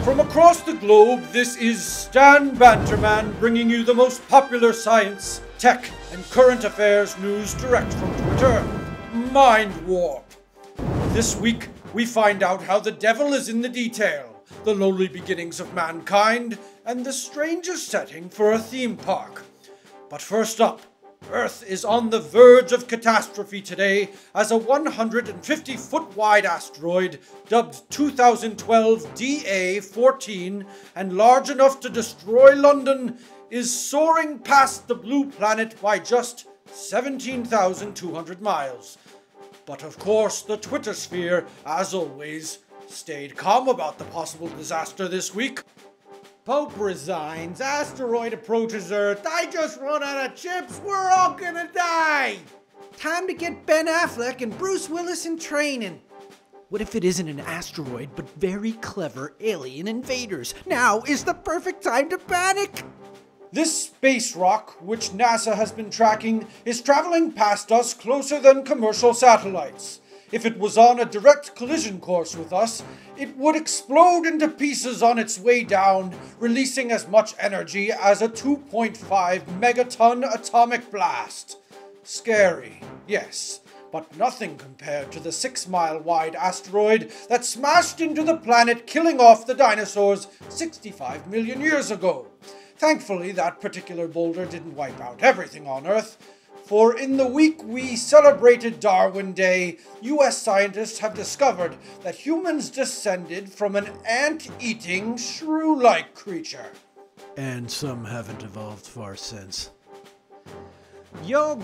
From across the globe, this is Stan Banterman bringing you the most popular science, tech, and current affairs news direct from Twitter. Mind Warp. This week, we find out how the devil is in the detail, the lowly beginnings of mankind, and the strangest setting for a theme park. But first up, Earth is on the verge of catastrophe today as a 150-foot-wide asteroid, dubbed 2012 DA-14 and large enough to destroy London, is soaring past the blue planet by just 17,200 miles. But of course, the Twitter sphere, as always, stayed calm about the possible disaster this week. Pope resigns, asteroid approaches Earth, I just run out of chips, we're all gonna die! Time to get Ben Affleck and Bruce Willis in training. What if it isn't an asteroid, but very clever alien invaders? Now is the perfect time to panic! This space rock, which NASA has been tracking, is traveling past us closer than commercial satellites. If it was on a direct collision course with us, it would explode into pieces on its way down, releasing as much energy as a 2.5 megaton atomic blast. Scary, yes, but nothing compared to the 6-mile wide asteroid that smashed into the planet, killing off the dinosaurs 65 million years ago. Thankfully, that particular boulder didn't wipe out everything on Earth. For in the week we celebrated Darwin Day, US scientists have discovered that humans descended from an ant-eating, shrew-like creature. And some haven't evolved far since. Your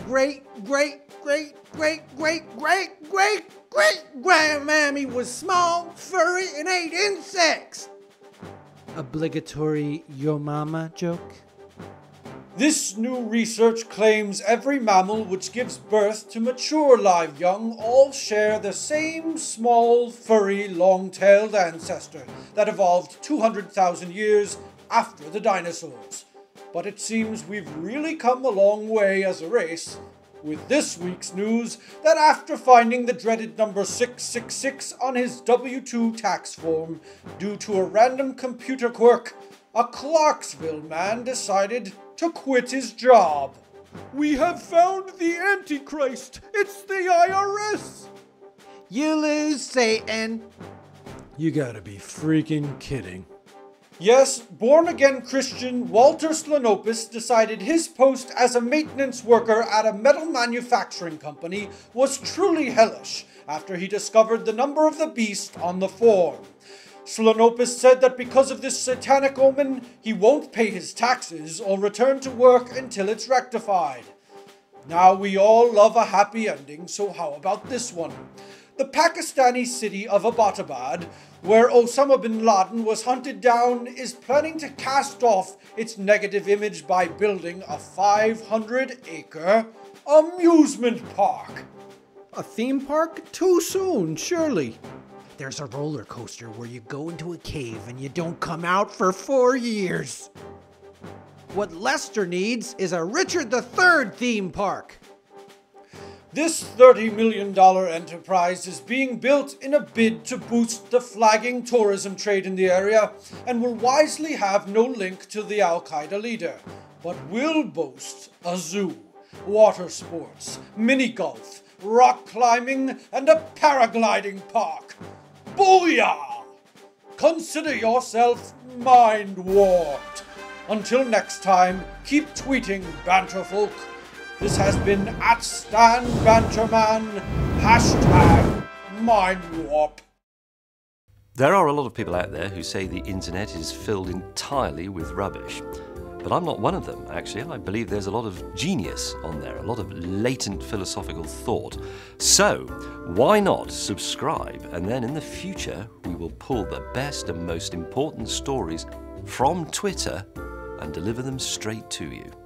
great-great-great-great-great-great-great-grandmammy was small, furry, and ate insects! Obligatory yo mama joke? This new research claims every mammal which gives birth to mature live young all share the same small, furry, long-tailed ancestor that evolved 200,000 years after the dinosaurs. But it seems we've really come a long way as a race, with this week's news that after finding the dreaded number 666 on his W-2 tax form due to a random computer quirk, a Clarksville man decided to quit his job. We have found the Antichrist! It's the IRS! You lose, Satan! You gotta be freaking kidding. Yes, born-again Christian Walter Slanopus decided his post as a maintenance worker at a metal manufacturing company was truly hellish after he discovered the number of the beast on the form. Slanopus said that because of this satanic omen, he won't pay his taxes or return to work until it's rectified. Now we all love a happy ending, so how about this one? The Pakistani city of Abbottabad, where Osama bin Laden was hunted down, is planning to cast off its negative image by building a 500-acre amusement park. A theme park? Too soon, surely. There's a roller coaster where you go into a cave and you don't come out for 4 years. What Leicester needs is a Richard III theme park. This $30 million enterprise is being built in a bid to boost the flagging tourism trade in the area and will wisely have no link to the Al-Qaeda leader, but will boast a zoo, water sports, mini-golf, rock climbing, and a paragliding park. Booyah! Consider yourself mind-warped. Until next time, keep tweeting, banterfolk. This has been @StanBanterman, #MindWarp. There are a lot of people out there who say the internet is filled entirely with rubbish. But I'm not one of them, actually. I believe there's a lot of genius on there, a lot of latent philosophical thought. So, why not subscribe, and then in the future we will pull the best and most important stories from Twitter and deliver them straight to you.